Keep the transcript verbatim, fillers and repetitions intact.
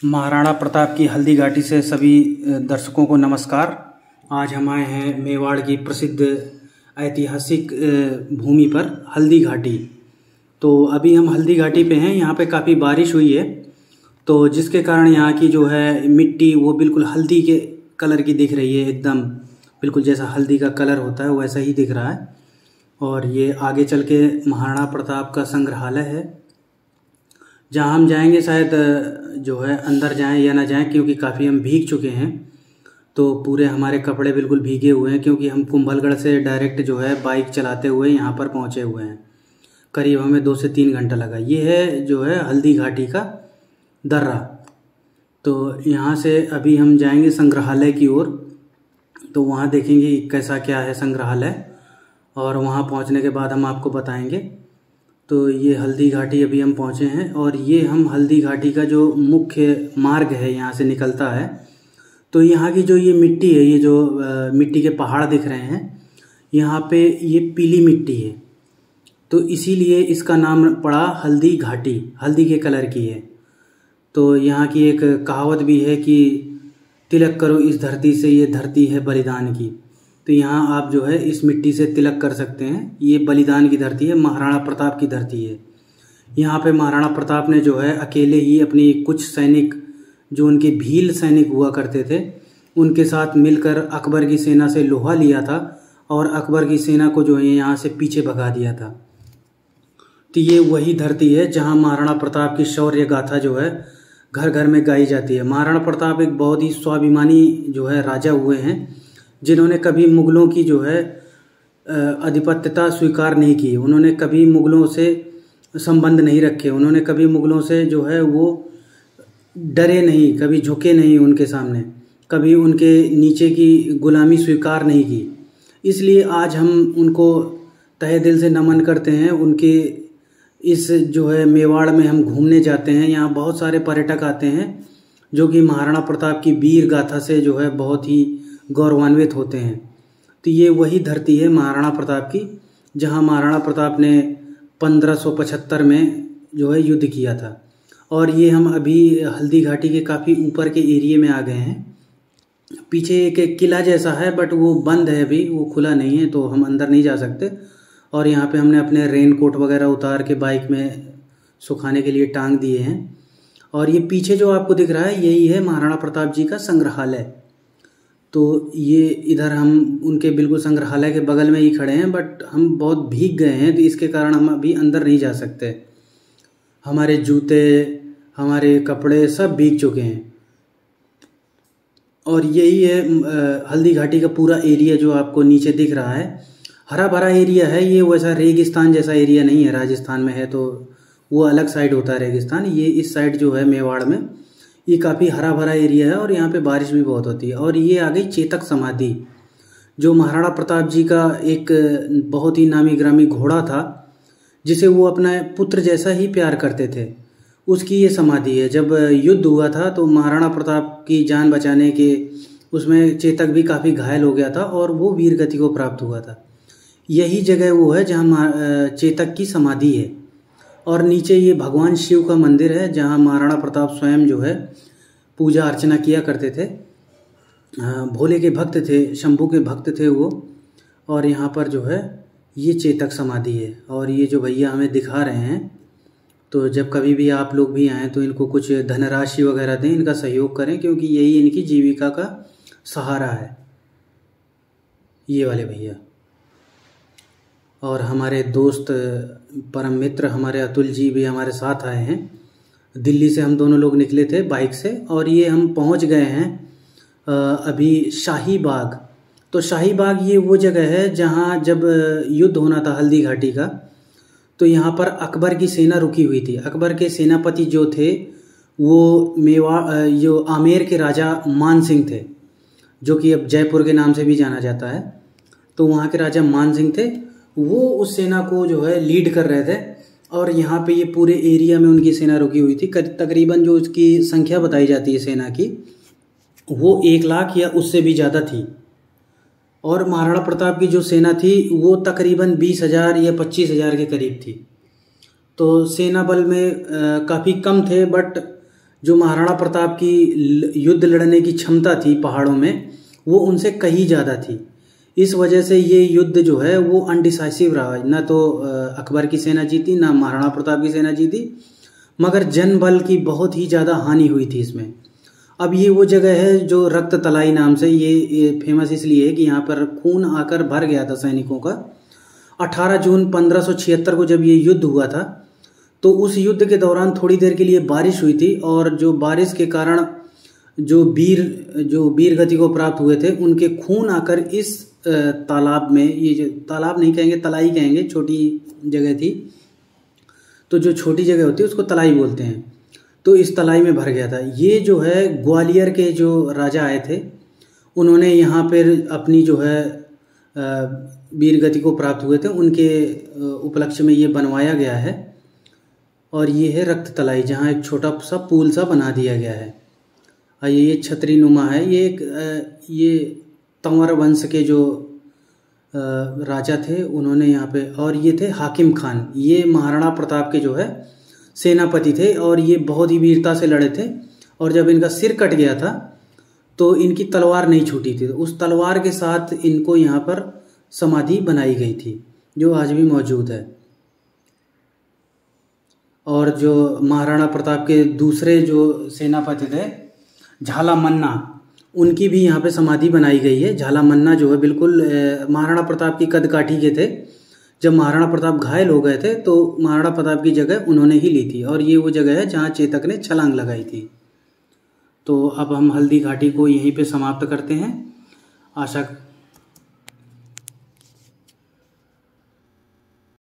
महाराणा प्रताप की हल्दी घाटी से सभी दर्शकों को नमस्कार। आज हम आए हैं मेवाड़ की प्रसिद्ध ऐतिहासिक भूमि पर हल्दी घाटी। तो अभी हम हल्दी घाटी पे हैं। यहाँ पे काफ़ी बारिश हुई है, तो जिसके कारण यहाँ की जो है मिट्टी वो बिल्कुल हल्दी के कलर की दिख रही है, एकदम बिल्कुल जैसा हल्दी का कलर होता है वैसा ही दिख रहा है। और ये आगे चल के महाराणा प्रताप का संग्रहालय है, जहाँ हम जाएंगे। शायद जो है अंदर जाएं या ना जाएं, क्योंकि काफ़ी हम भीग चुके हैं। तो पूरे हमारे कपड़े बिल्कुल भीगे हुए हैं, क्योंकि हम कुंभलगढ़ से डायरेक्ट जो है बाइक चलाते हुए यहाँ पर पहुँचे हुए हैं। करीब हमें दो से तीन घंटा लगा। ये है जो है हल्दी घाटी का दर्रा। तो यहाँ से अभी हम जाएंगे संग्रहालय की ओर, तो वहाँ देखेंगे कैसा क्या है संग्रहालय, और वहाँ पहुँचने के बाद हम आपको बताएंगे। तो ये हल्दी घाटी अभी हम पहुँचे हैं, और ये हम हल्दी घाटी का जो मुख्य मार्ग है यहाँ से निकलता है। तो यहाँ की जो ये मिट्टी है, ये जो आ, मिट्टी के पहाड़ दिख रहे हैं, यहाँ पे ये पीली मिट्टी है, तो इसीलिए इसका नाम पड़ा हल्दी घाटी, हल्दी के कलर की है। तो यहाँ की एक कहावत भी है कि तिलक करो इस धरती से, ये धरती है बलिदान की। तो यहाँ आप जो है इस मिट्टी से तिलक कर सकते हैं। ये बलिदान की धरती है, महाराणा प्रताप की धरती है। यहाँ पे महाराणा प्रताप ने जो है अकेले ही अपनी कुछ सैनिक, जो उनके भील सैनिक हुआ करते थे, उनके साथ मिलकर अकबर की सेना से लोहा लिया था, और अकबर की सेना को जो है यहाँ से पीछे भगा दिया था। तो ये वही धरती है जहाँ महाराणा प्रताप की शौर्य गाथा जो है घर घर में गाई जाती है। महाराणा प्रताप एक बहुत ही स्वाभिमानी जो है राजा हुए हैं, जिन्होंने कभी मुगलों की जो है आधिपत्यता स्वीकार नहीं की। उन्होंने कभी मुगलों से संबंध नहीं रखे, उन्होंने कभी मुगलों से जो है वो डरे नहीं, कभी झुके नहीं उनके सामने, कभी उनके नीचे की गुलामी स्वीकार नहीं की। इसलिए आज हम उनको तहे दिल से नमन करते हैं। उनके इस जो है मेवाड़ में हम घूमने जाते हैं। यहाँ बहुत सारे पर्यटक आते हैं जो कि महाराणा प्रताप की वीर गाथा से जो है बहुत ही गौरवान्वित होते हैं। तो ये वही धरती है महाराणा प्रताप की, जहाँ महाराणा प्रताप ने पंद्रह सौ पचहत्तर में जो है युद्ध किया था। और ये हम अभी हल्दी घाटी के काफ़ी ऊपर के एरिए में आ गए हैं। पीछे एक किला जैसा है, बट वो बंद है, अभी वो खुला नहीं है, तो हम अंदर नहीं जा सकते। और यहाँ पे हमने अपने रेन कोट वगैरह उतार के बाइक में सुखाने के लिए टांग दिए हैं। और ये पीछे जो आपको दिख रहा है, यही है महाराणा प्रताप जी का संग्रहालय। तो ये इधर हम उनके बिल्कुल संग्रहालय के बगल में ही खड़े हैं, बट हम बहुत भीग गए हैं, तो इसके कारण हम अभी अंदर नहीं जा सकते। हमारे जूते, हमारे कपड़े सब भीग चुके हैं। और यही है हल्दी घाटी का पूरा एरिया जो आपको नीचे दिख रहा है। हरा भरा एरिया है ये, वैसा रेगिस्तान जैसा एरिया नहीं है। राजस्थान में है तो वो अलग साइड होता है रेगिस्तान, ये इस साइड जो है मेवाड़ में ये काफ़ी हरा भरा एरिया है, और यहाँ पे बारिश भी बहुत होती है। और ये आ गई चेतक समाधि, जो महाराणा प्रताप जी का एक बहुत ही नामी ग्रामी घोड़ा था, जिसे वो अपना पुत्र जैसा ही प्यार करते थे, उसकी ये समाधि है। जब युद्ध हुआ था तो महाराणा प्रताप की जान बचाने के उसमें चेतक भी काफ़ी घायल हो गया था, और वो वीर गति को प्राप्त हुआ था। यही जगह वो है जहाँ चेतक की समाधि है। और नीचे ये भगवान शिव का मंदिर है, जहाँ महाराणा प्रताप स्वयं जो है पूजा अर्चना किया करते थे। भोले के भक्त थे, शंभू के भक्त थे वो। और यहाँ पर जो है ये चेतक समाधि है। और ये जो भैया हमें दिखा रहे हैं, तो जब कभी भी आप लोग भी आएँ तो इनको कुछ धनराशि वगैरह दें, इनका सहयोग करें, क्योंकि यही इनकी जीविका का सहारा है, ये वाले भैया। और हमारे दोस्त परम मित्र हमारे अतुल जी भी हमारे साथ आए हैं। दिल्ली से हम दोनों लोग निकले थे बाइक से, और ये हम पहुंच गए हैं अभी शाही बाग। तो शाही बाग ये वो जगह है जहां जब युद्ध होना था हल्दी घाटी का, तो यहाँ पर अकबर की सेना रुकी हुई थी। अकबर के सेनापति जो थे वो मेवाड़, जो आमेर के राजा मान सिंह थे, जो कि अब जयपुर के नाम से भी जाना जाता है। तो वहाँ के राजा मान सिंह थे, वो उस सेना को जो है लीड कर रहे थे। और यहाँ पे ये पूरे एरिया में उनकी सेना रुकी हुई थी। तकरीबन जो उसकी संख्या बताई जाती है सेना की, वो एक लाख या उससे भी ज़्यादा थी। और महाराणा प्रताप की जो सेना थी वो तकरीबन बीस हजार या पच्चीस हजार के करीब थी। तो सेना बल में काफ़ी कम थे, बट जो महाराणा प्रताप की युद्ध लड़ने की क्षमता थी पहाड़ों में, वो उनसे कहीं ज़्यादा थी। इस वजह से ये युद्ध जो है वो अनडिसाइसिव रहा। ना तो अकबर की सेना जीती, ना महाराणा प्रताप की सेना जीती, मगर जन बल की बहुत ही ज़्यादा हानि हुई थी इसमें। अब ये वो जगह है जो रक्त तलाई नाम से ये, ये फेमस इसलिए है कि यहाँ पर खून आकर भर गया था सैनिकों का। अठारह जून पंद्रह सौ छिहत्तर को जब ये युद्ध हुआ था, तो उस युद्ध के दौरान थोड़ी देर के लिए बारिश हुई थी, और जो बारिश के कारण जो वीर जो वीर गति को प्राप्त हुए थे, उनके खून आकर इस तालाब में, ये जो तालाब नहीं कहेंगे, तलाई कहेंगे, छोटी जगह थी, तो जो छोटी जगह होती है उसको तलाई बोलते हैं, तो इस तलाई में भर गया था। ये जो है ग्वालियर के जो राजा आए थे, उन्होंने यहाँ पर अपनी जो है वीर गति को प्राप्त हुए थे, उनके उपलक्ष्य में ये बनवाया गया है। और ये है रक्त तलाई, जहाँ एक छोटा सा पुल सा बना दिया गया है। ये ये छतरी नुमा है। ये एक ये तंवर वंश के जो राजा थे उन्होंने यहाँ पे, और ये थे हाकिम खान, ये महाराणा प्रताप के जो है सेनापति थे, और ये बहुत ही वीरता से लड़े थे। और जब इनका सिर कट गया था तो इनकी तलवार नहीं छूटी थी, उस तलवार के साथ इनको यहाँ पर समाधि बनाई गई थी, जो आज भी मौजूद है। और जो महाराणा प्रताप के दूसरे जो सेनापति थे झाला मन्ना, उनकी भी यहाँ पे समाधि बनाई गई है। झाला मन्ना जो है बिल्कुल महाराणा प्रताप की कदकाठी के थे। जब महाराणा प्रताप घायल हो गए थे तो महाराणा प्रताप की जगह उन्होंने ही ली थी, और ये वो जगह है जहाँ चेतक ने छलांग लगाई थी। तो अब हम हल्दी घाटी को यहीं पे समाप्त करते हैं। आशा